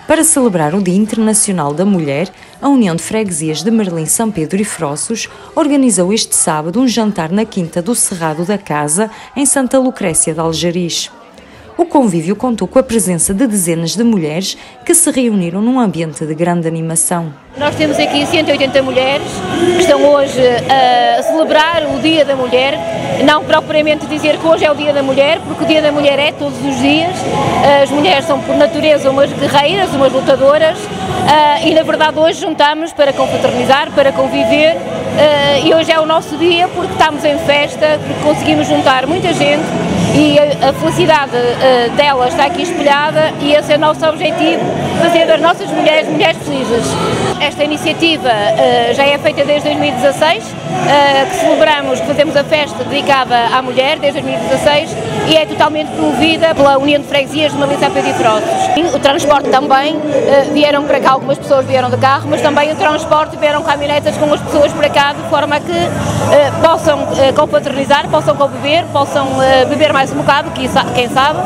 Para celebrar o Dia Internacional da Mulher, a União de Freguesias de Merlim, São Pedro e Froços organizou este sábado um jantar na Quinta do Cerrado da Casa, em Santa Lucrécia de Aljariz. O convívio contou com a presença de dezenas de mulheres que se reuniram num ambiente de grande animação. Nós temos aqui 180 mulheres que estão hoje a celebrar o Dia da Mulher, não propriamente dizer que hoje é o Dia da Mulher, porque o Dia da Mulher é todos os dias. As mulheres são por natureza umas guerreiras, umas lutadoras, e na verdade hoje juntamos para confraternizar, para conviver, e hoje é o nosso dia porque estamos em festa, porque conseguimos juntar muita gente e a felicidade delas está aqui espelhada, e esse é o nosso objetivo, fazer das nossas mulheres felizes. Esta iniciativa já é feita desde 2016, que celebramos, que fazemos a festa dedicada à mulher desde 2016, e é totalmente promovida pela União de Freguesias de Merlim, São Pedro e Froços. O transporte também, vieram para cá, algumas pessoas vieram de carro, mas também o transporte vieram caminhonetas com as pessoas para cá, de forma a que possam confraternizar, possam conviver, possam beber mais um bocado, quem sabe,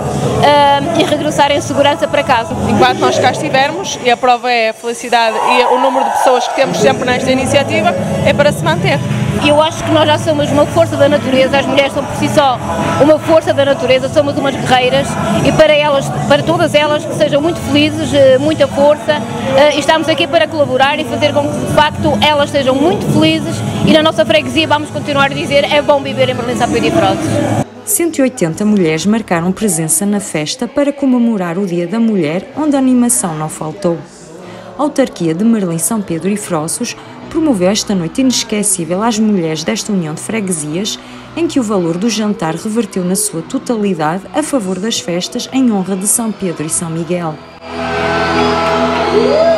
e regressar em segurança para casa. Enquanto nós cá estivermos, e a prova é a felicidade e o número de pessoas que temos sempre nesta iniciativa, é para se manter. Eu acho que nós já somos uma força da natureza, as mulheres são por si só uma força da natureza, somos umas guerreiras, e para elas, para todas elas, que sejam muito felizes, muita força, e estamos aqui para colaborar e fazer com que de facto elas sejam muito felizes, e na nossa freguesia vamos continuar a dizer: é bom viver em Merlim, São Pedro e Froços. 180 mulheres marcaram presença na festa para comemorar o Dia da Mulher, onde a animação não faltou. A autarquia de Merlim, São Pedro e Froços promoveu esta noite inesquecível às mulheres desta União de Freguesias, em que o valor do jantar reverteu na sua totalidade a favor das festas em honra de São Pedro e São Miguel.